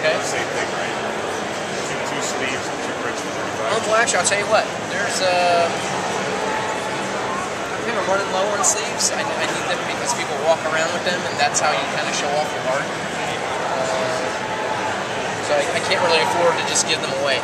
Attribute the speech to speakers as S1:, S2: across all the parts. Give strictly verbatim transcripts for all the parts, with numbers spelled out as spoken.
S1: Okay.
S2: Same thing, right? Two, two sleeves, two bricks for thirty-five.
S1: Well, actually, I'll tell you what. There's uh, I think I'm running low on sleeves. I, I need them because people walk around with them, and that's how you kind of show off your art. Uh, so I, I can't really afford to just give them away.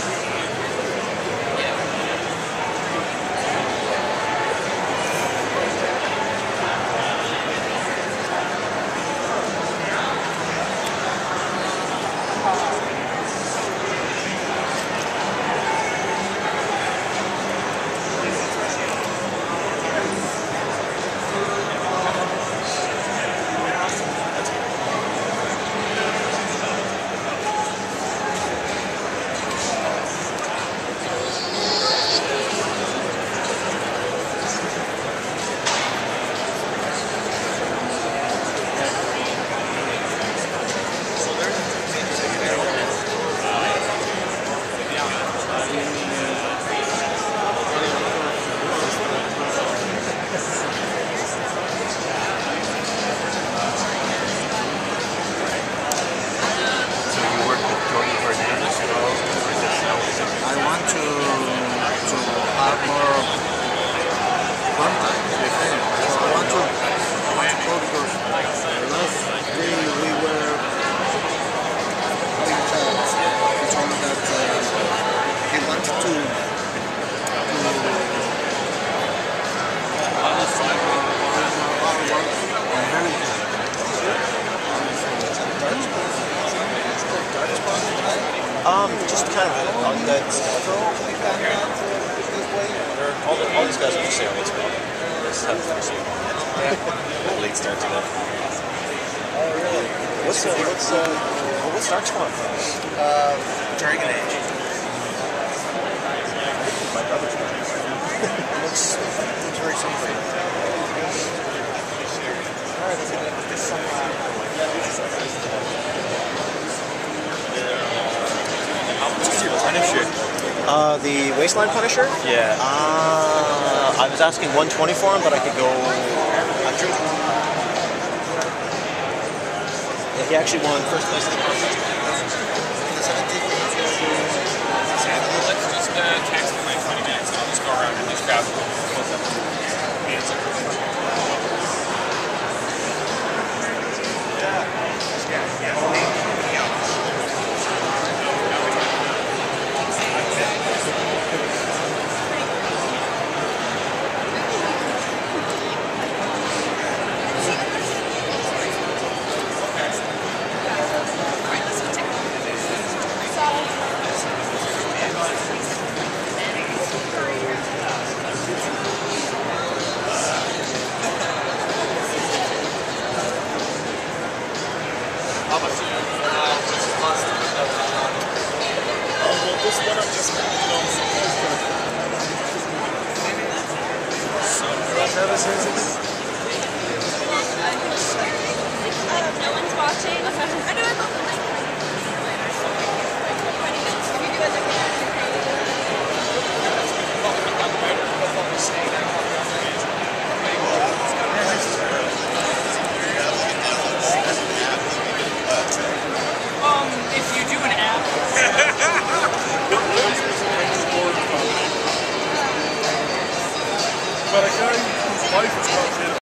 S3: Um, just kind of on that schedule. All, the, all these guys are just saying what's going on. Just have to see yeah. Late start today.
S1: Oh, really?
S3: What's uh, what's uh, well, what's Dark Spawn from?
S1: Uh, Dragon Age.
S3: My brother's one. It looks looks very simple. All right, let's get this song. Punisher. Uh, the Wasteland Punisher? Yeah. Uh, I was asking one twenty for him, but I could go one hundred. Yeah, he actually won first place in the contest.
S2: Let's just uh, text in like twenty minutes. I'll just go around and just grab the answer.